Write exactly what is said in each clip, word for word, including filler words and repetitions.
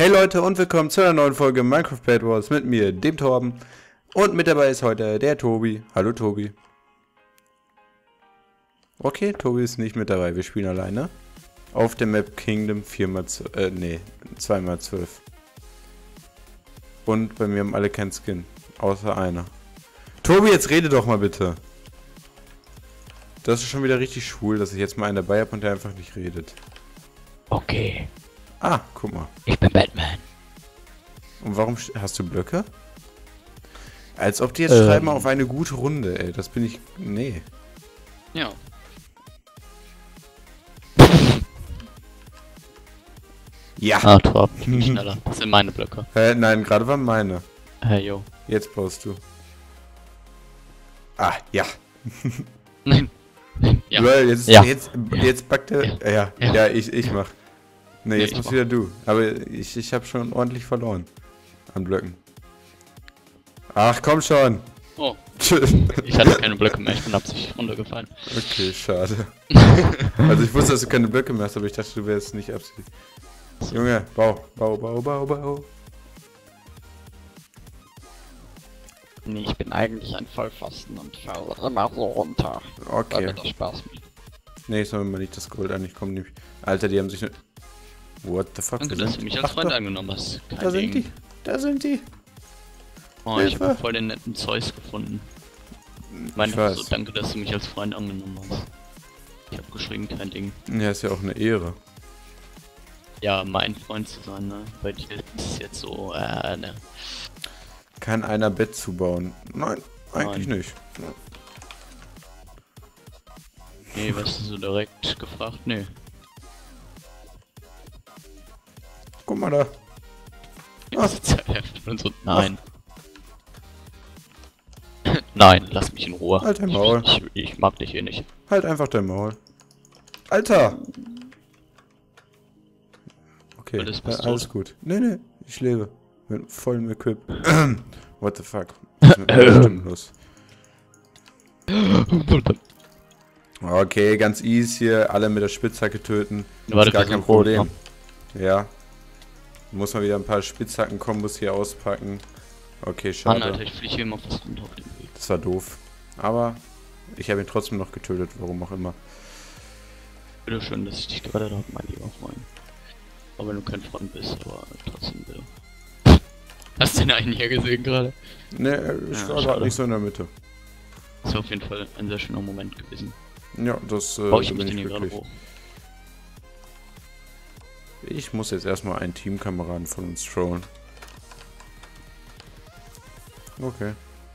Hey Leute und willkommen zu einer neuen Folge Minecraft Bed Wars mit mir, dem Torben. Und mit dabei ist heute der Tobi. Hallo Tobi. Okay, Tobi ist nicht mit dabei, wir spielen alleine. Auf der Map Kingdom vier mal zwölf, äh, nee, zwei mal zwölf. Und bei mir haben alle keinen Skin, außer einer. Tobi, jetzt rede doch mal bitte. Das ist schon wieder richtig schwul, dass ich jetzt mal einen dabei habe und der einfach nicht redet. Okay. Ah, guck mal. Ich bin Batman. Und warum hast du Blöcke? Als ob die jetzt ähm. schreiben auf eine gute Runde, ey. Das bin ich... Nee. Ja. Ja. Ah, Torben, ich bin schneller. Das sind meine Blöcke. Hä, nein, gerade waren meine. Hey, yo. Jetzt baust du. Ah, ja. Nein. Nein. Ja. Well, jetzt, Ja. jetzt, jetzt packt er... Ja, ja, Ja. ja, ich, ich mach. Nee, Nee, jetzt ich musst mach. wieder du. Aber ich, ich habe schon ordentlich verloren. An Blöcken. Ach, komm schon. Oh, ich hatte keine Blöcke mehr. Ich bin absichtlich runtergefallen. Okay, schade. Also ich wusste, dass du keine Blöcke mehr hast, aber ich dachte, du wärst nicht absichtlich. Junge, bau, bau, bau, bau, bau. Nee, ich bin eigentlich ein Vollpfosten und falle immer so runter. Weil Okay. mir das Spaß macht. Nee, ich soll mir mal nicht das Gold an. Ich komme nämlich... Alter, die haben sich... Ne What the fuck? Danke, wo dass sind du mich die? als Ach, Freund da, angenommen hast. Kein da sind Ding. die. Da sind die. Oh, ich Hilfe. habe voll den netten Zeus gefunden. Meine Ich weiß. so, danke, dass du mich als Freund angenommen hast. Ich habe geschrieben, kein Ding. Ja, ist ja auch eine Ehre. Ja, mein Freund zu sein, ne? Bei dir ist es jetzt so, äh, ne. Kann einer Bett zubauen? Nein, eigentlich Nein. nicht. Nee, was du so direkt gefragt? Nee. Guck mal da. Die ganze Zeit heftig und so, nein. Nein, lass mich in Ruhe. Halt dein Ich, Maul. ich, ich mag dich hier nicht. Halt einfach dein Maul. Alter! Okay, Alles äh, bist alles tot. gut. Nee, nee, ich lebe. Mit vollem Equip. What the fuck? Was ist mit mir bestimmt los? Okay, ganz easy hier. Alle mit der Spitzhacke töten. Warte, Ist gar wir kein sind rot, Problem. ne? Ja. Muss mal wieder ein paar Spitzhacken-Kombos hier auspacken. Okay, Mann, schade. Alter, ich fliege hier immer fast runter auf den Weg. Das war doof. Aber ich habe ihn trotzdem noch getötet, warum auch immer. Bitte schön, dass ich dich gerade habe, mein lieber Freund. Auch wenn du kein Freund bist, aber trotzdem bitte. Hast du den einen hier gesehen gerade? Ne, ich Ja, war gerade schade. nicht so in der Mitte. Das war auf jeden Fall ein sehr schöner Moment gewesen. Ja, das äh, Baue ich da mich bin denn ich hier gerade wirklich. hoch? Ich muss jetzt erstmal einen Teamkameraden von uns trollen. Okay.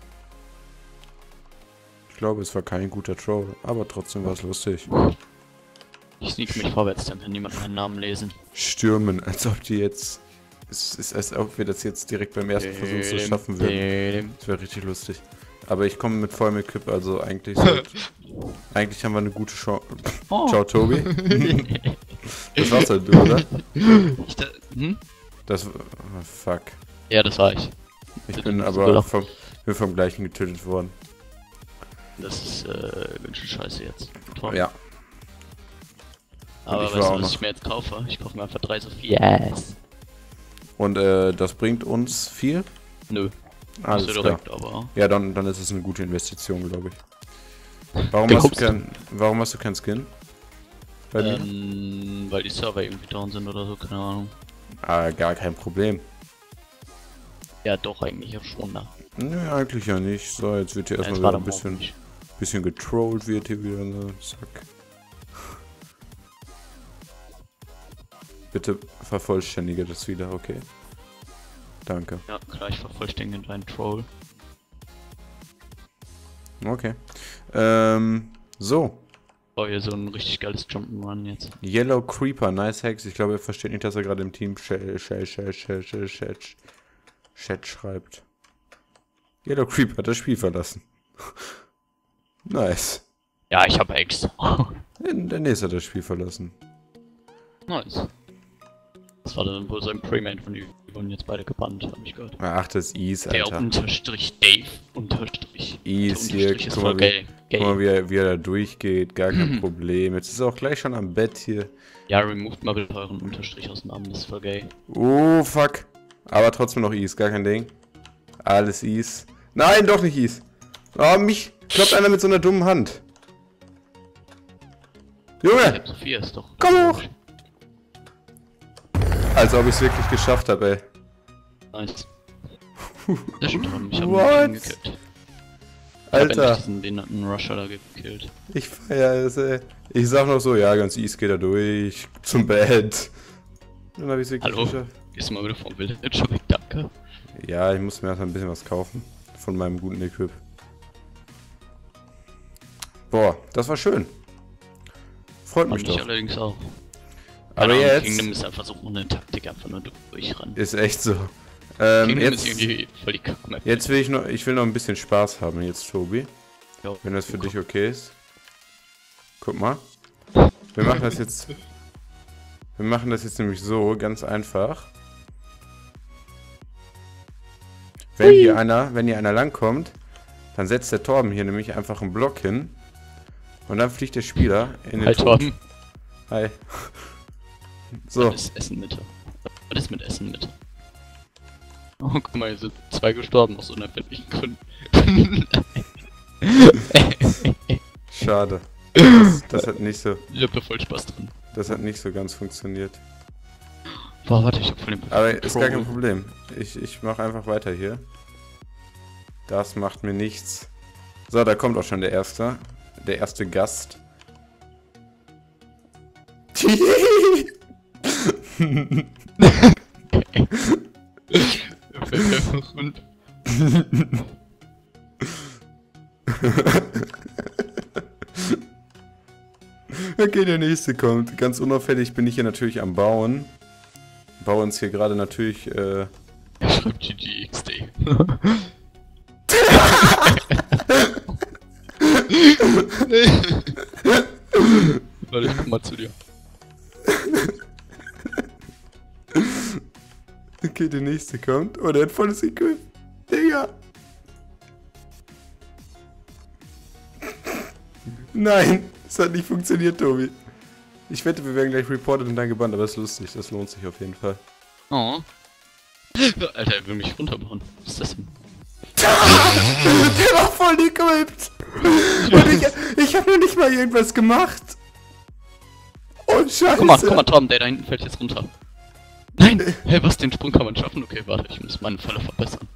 Ich glaube, es war kein guter Troll, aber trotzdem war es lustig. Ich sneak mich vorwärts, dann kann niemand meinen Namen lesen. Stürmen, als ob die jetzt... Es ist, als ob wir das jetzt direkt beim ersten Versuch so schaffen würden. Das wäre richtig lustig. Aber ich komme mit vollem Equip, also eigentlich sollte, eigentlich haben wir eine gute Chance. Oh. Ciao, Tobi. Das war's halt, du, oder? Ich da, hm? Das... Oh, fuck. Ja, das war ich. Ich Das bin ist aber gelacht. vom, bin vom gleichen getötet worden. Das ist äh, ganz schön scheiße jetzt. Toll. Ja. Aber ich weißt war du, auch was noch- ich mir jetzt kaufe? Ich kaufe mir einfach drei so viel. Yes. Und äh, das bringt uns viel? Nö. Alles Nicht so klar. direkt, aber. Ja, dann, dann ist es eine gute Investition, glaube ich. Warum Wie hast, du guckst du? kein, warum hast du keinen Skin? Bei dir? Ähm, weil die Server irgendwie down sind oder so, keine Ahnung. Ah, gar kein Problem. Ja, doch, eigentlich auch schon, ne? Nö, eigentlich ja nicht. So, jetzt wird hier Ja, erstmal jetzt wieder war ein der bisschen, Morgen nicht. bisschen getrollt, wird hier wieder, ne? Zack. Bitte vervollständige das wieder, okay? Danke. Ja, klar, ich vervollständige deinen Troll. Okay. Ähm, so. Oh, hier so ein richtig geiles Jump'n'Run jetzt. Yellow Creeper, nice Hex. Ich glaube, er versteht nicht, dass er gerade im Team Shell, Shell, Shell, Shell, Shell, Shell, Chat schreibt. Yellow Creeper hat das Spiel verlassen. Nice. Ja, ich habe Ex. Der nächste hat das Spiel verlassen. Nice. Das war dann wohl sein Premade von ihm. wurden jetzt beide gebannt, hab ich gehört. Ach, das ist Ease, Alter. Der Unterstrich Dave Unterstrich. Ease hier, guck mal, wie, guck mal wie, er, wie er da durchgeht, gar kein Problem. Jetzt ist er auch gleich schon am Bett hier. Ja, removed mal bitte euren Unterstrich aus dem Namen, das ist voll gay. Oh, fuck. Aber trotzdem noch Ease, gar kein Ding. Alles Ease. Nein, doch nicht Ease. Oh, mich kloppt einer mit so einer dummen Hand. Junge! Sophia ist doch. Komm hoch! Als ob ich es wirklich geschafft habe, ey. Nice. Das stimmt doch, ich hab What? ihn gekillt. Alter. Ich hab diesen den Rusher da gekillt. Ich feier es, ey. Ich sag noch so, ja, ganz easy geht er durch. Zum Bett. Dann hab ich's wirklich Hallo? geschafft. Gehst du mal wieder vom Village weg, danke. Ja, ich muss mir erstmal ein bisschen was kaufen. Von meinem guten Equip. Boah, das war schön. Freut mich Fand ich doch. allerdings auch. Aber Keine Ahnung, jetzt... Kingdom ist einfach so eine Taktik, einfach nur durchrennen. Ist echt so. Ähm, Kingdom jetzt, ist irgendwie voll die Kackmap. jetzt will ich noch, ich will noch ein bisschen Spaß haben jetzt, Tobi. Ja, Wenn das für guck. dich okay ist. Guck mal. Wir machen das jetzt... Wir machen das jetzt nämlich so, ganz einfach. Wenn hier einer, wenn hier einer langkommt, dann setzt der Torben hier nämlich einfach einen Block hin. Und dann fliegt der Spieler in den Halt, Tod. Torben. Hi. So. Was ist Essen Mitte? Was ist mit Essen Mitte? Oh, guck mal, hier sind zwei gestorben aus unerfindlichen Gründen. Schade. Das, das hat nicht so, Ich hab da voll Spaß drin. das hat nicht so ganz funktioniert. Boah, warte, ich hab voll den Aber ist gar kein Pro- Problem. Ich, ich mache einfach weiter hier. Das macht mir nichts. So, da kommt auch schon der erste. Der erste Gast. Er fällt einfach runter. Okay, der nächste kommt. Ganz unauffällig bin ich hier natürlich am Bauen. Baue uns hier gerade natürlich, äh... Er schreibt G G X D. Warte, ich komm mal zu dir. Okay, der nächste kommt. Oh, der hat volles Equip. Digga. Nein, es hat nicht funktioniert, Tobi. Ich wette, wir werden gleich reported und dann gebannt, aber das ist lustig, das lohnt sich auf jeden Fall. Oh. Alter, er will mich runterbauen. Was ist das denn? Der war voll equipped. Und ich, ich habe noch nicht mal irgendwas gemacht. Oh, scheiße. Guck mal, guck mal, Tom, der da hinten fällt jetzt runter. Nein! Hä, hey, was, den Sprung kann man schaffen? Okay, warte, ich muss meine Falle verbessern.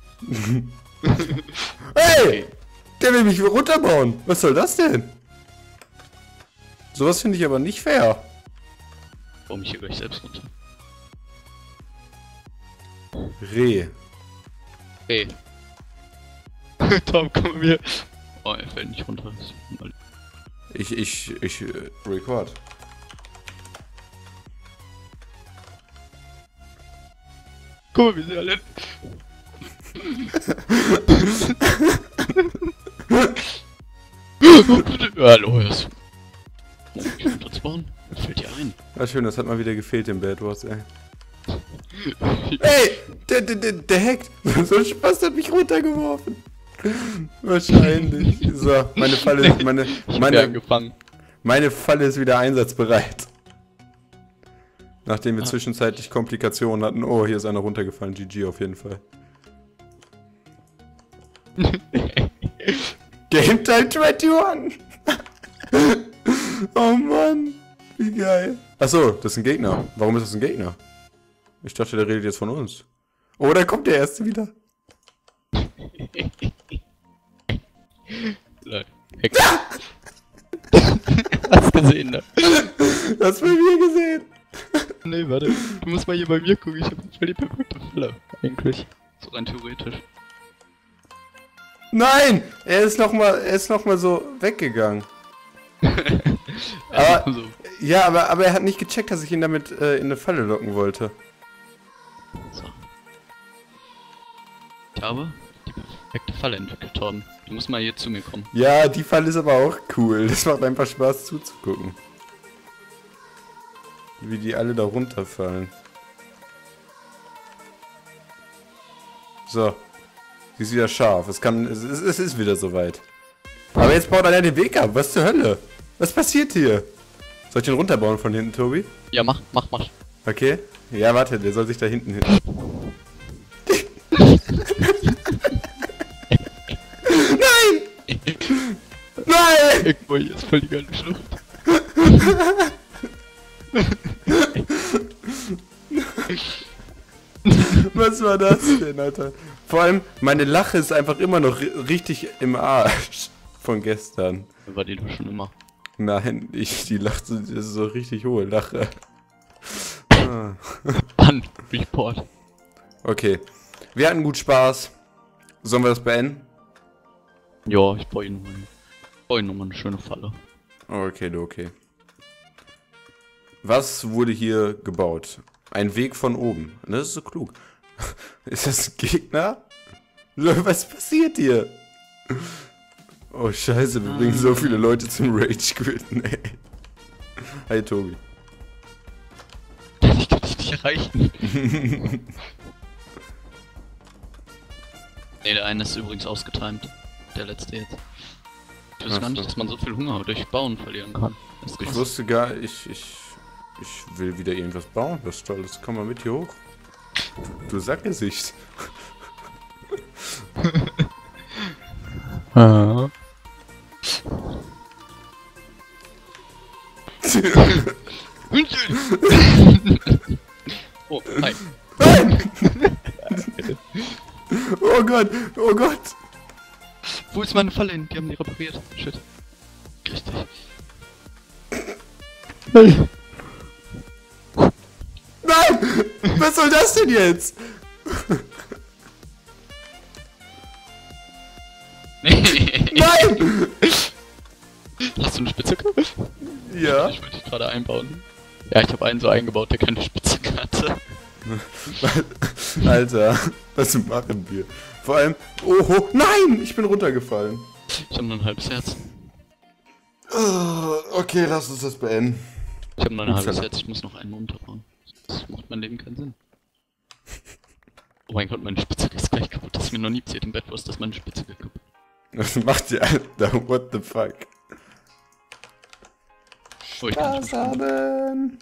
Hey! Der will mich runterbauen. Was soll das denn? Sowas finde ich aber nicht fair. Warum ich hier gleich selbst runter? Reh. Hey. Tom, komm mir. Oh, er fällt nicht runter. Das ist mal- Ich, ich, ich, äh, record. Guck mal, wie sie alle. Hallo, er ist. Oh, ich will das bauen. Er fällt hier ein. War schön, das hat mal wieder gefehlt im Bad Wars, ey. Ey! Der, der, der, der hackt! So ein Spaß hat mich runtergeworfen. Wahrscheinlich. So, meine Falle ist, meine, Ich hab ihn meine, angefangen. meine Falle ist wieder einsatzbereit. Nachdem wir Ah. zwischenzeitlich Komplikationen hatten. Oh, hier ist einer runtergefallen. G G auf jeden Fall. Game Time einundzwanzig! Oh Mann, wie geil. Achso, das ist ein Gegner. Warum ist das ein Gegner? Ich dachte, der redet jetzt von uns. Oh, da kommt der Erste wieder. Nein. Hex. Hast gesehen, ne? Das bei mir gesehen. Nee, warte. Du musst mal hier bei mir gucken. Ich hab voll die perfekte Falle. Eigentlich. So rein theoretisch. Nein! Er ist noch mal, er ist noch mal so weggegangen. Aber- Also, Ja, aber, aber er hat nicht gecheckt, dass ich ihn damit äh, in eine Falle locken wollte. so. Ich habe die perfekte Falle entwickelt, Torben. Du musst mal hier zu mir kommen. Ja, die Falle ist aber auch cool. Das macht einfach Spaß zuzugucken. Wie die alle da runterfallen. So. Sie ist wieder scharf. Es kann. Es, es, es ist wieder soweit. Aber jetzt baut er den Weg ab. Was zur Hölle? Was passiert hier? Soll ich den runterbauen von hinten, Tobi? Ja, mach, mach, mach. Okay. Ja, warte, der soll sich da hinten hin. Nein! Nein! Irgendwo hier ist voll die geile Schlucht. Was war das denn, Alter? Vor allem, meine Lache ist einfach immer noch ri richtig im Arsch von gestern. War die doch schon immer. Nein, ich, die lacht so, das ist so richtig hohe Lache. Ah. Bann, Report. Okay, wir hatten gut Spaß. Sollen wir das beenden? Ja, ich baue ihn nochmal. Baue ihn nochmal eine schöne Falle. Okay, okay. Was wurde hier gebaut? Ein Weg von oben. Das ist so klug. Ist das ein Gegner? Was passiert hier? Oh scheiße, wir bringen so viele Leute zum Rage-Quitten, ey. Hi Tobi. Ich kann dich nicht erreichen. Ne, der eine ist übrigens ausgetimt. Der letzte jetzt. Ich wusste gar nicht, dass man so viel Hunger durch Bauen verlieren kann. Ich wusste gar, ich, ich, ich will wieder irgendwas bauen, was Tolles. Komm mal mit hier hoch. Du, du Sackgesicht. Ah. Oh, hi. Oh Gott, oh Gott. Wo ist meine Falle hin? Die haben die repariert. Shit. Richtig. Nein! Nein! Was soll das denn jetzt? Nein! Hast du eine Spitzhacke? Ja. Ich wollte dich gerade einbauen. Ja, ich habe einen so eingebaut, der keine Spitzhacke hatte. Alter, was machen wir? Vor allem, oh, nein, ich bin runtergefallen. Ich habe nur ein halbes Herz. Oh, okay, lass uns das beenden. Ich habe nur ein halbes Herz, ich muss noch einen unterbauen. Das macht mein Leben keinen Sinn. Oh mein Gott, meine Spitzhacke ist gleich kaputt. Das ist mir noch nie passiert im Bedwars, dass meine Spitzhacke kaputt. Was macht ihr, Alter? What the fuck? Oh, ich Spaß haben.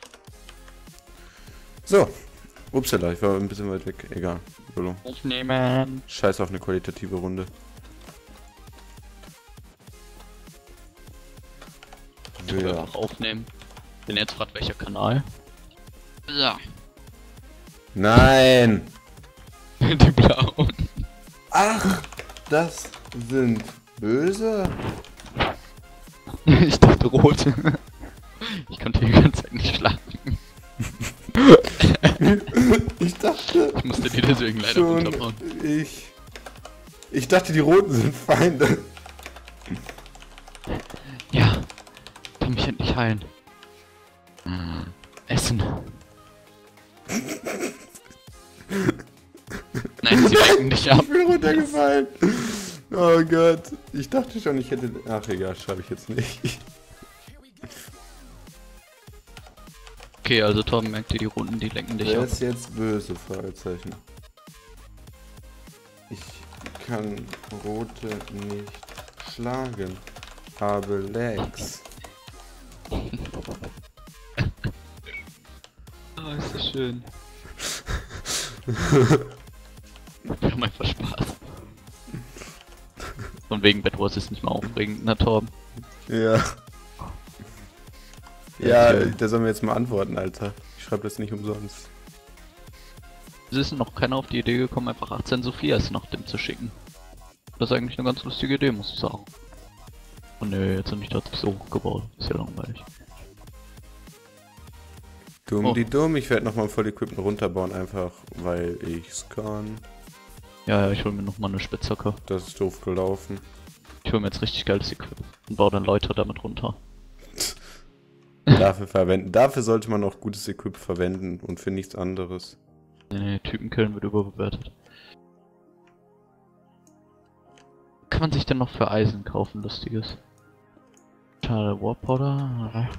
So. Upsala, ich war ein bisschen weit weg. Egal. Hallo. Aufnehmen. Scheiß auf eine qualitative Runde. Ich will einfach aufnehmen. Bin jetzt fragt welcher Kanal. Ja. Nein! Die blauen. Ach, das sind böse? Ich dachte rot. Ich konnte die ganze Zeit nicht schlafen. Ich dachte. Ich musste die deswegen leider schon, runterbauen. Ich. Ich dachte, die Roten sind Feinde. Ja. Kann mich endlich heilen. Hm. Essen. Nein, sie lenken dich ab. Ich bin runtergefallen. Oh Gott. Ich dachte schon, ich hätte. Ach egal, schreibe ich jetzt nicht. Okay, also Torben merkt dir die Runden, die lenken dich Wer ab. ist jetzt böse? Fragezeichen. Ich kann Rote nicht schlagen. Habe Legs. Oh, ist das schön. Wir haben einfach Spaß. Von wegen Bedwars ist nicht mal aufregend, na Torben. Ja. Ja, der soll mir jetzt mal antworten, Alter. Ich schreibe das nicht umsonst. Es ist noch keiner auf die Idee gekommen, einfach achtzehn Sophias nach dem zu schicken. Das ist eigentlich eine ganz lustige Idee, muss ich sagen. Oh ne, jetzt habe ich das so gebaut. Ist ja langweilig. Dumm Oh. die dumm, ich werde nochmal voll Equipment runterbauen, einfach weil ich's kann. Ja, ja, ich hol mir nochmal eine Spitzhacke. Das ist doof gelaufen. Ich hol mir jetzt richtig geiles Equipment und baue dann Leute damit runter. Dafür verwenden. Dafür sollte man auch gutes Equip verwenden und für nichts anderes. Nee, nee, Typenkillen wird überbewertet. Kann man sich denn noch für Eisen kaufen, lustiges? Schade, Warpowder.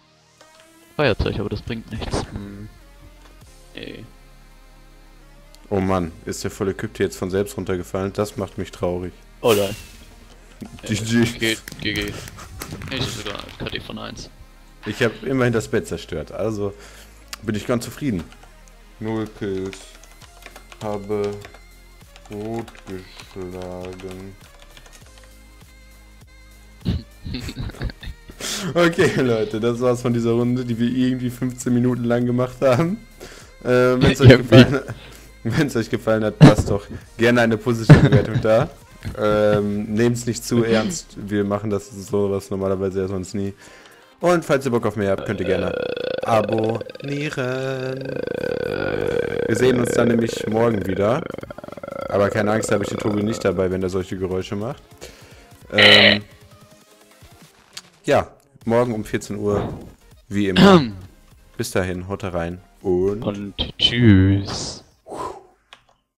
Feuerzeug, aber das bringt nichts. Hm. Nee. Oh Mann, ist der volle Kypte jetzt von selbst runtergefallen? Das macht mich traurig. Oh nein. G G. G G. Ich sogar K D von eins. Ich habe immerhin das Bett zerstört, also bin ich ganz zufrieden. Null Kills. Habe rot geschlagen. Okay, Leute, das war's von dieser Runde, die wir irgendwie fünfzehn Minuten lang gemacht haben. Äh, Wenn es euch, gefallen, wenn's euch gefallen hat, lasst doch gerne eine positive Bewertung da. Ähm, Nehmt es nicht zu ernst, wir machen das sowas normalerweise ja sonst nie. Und falls ihr Bock auf mehr habt, könnt ihr gerne abonnieren. Wir sehen uns dann nämlich morgen wieder. Aber keine Angst, da habe ich den Tobi nicht dabei, wenn er solche Geräusche macht. Ähm, ja, morgen um vierzehn Uhr, wie immer. Bis dahin, haut rein und, und tschüss.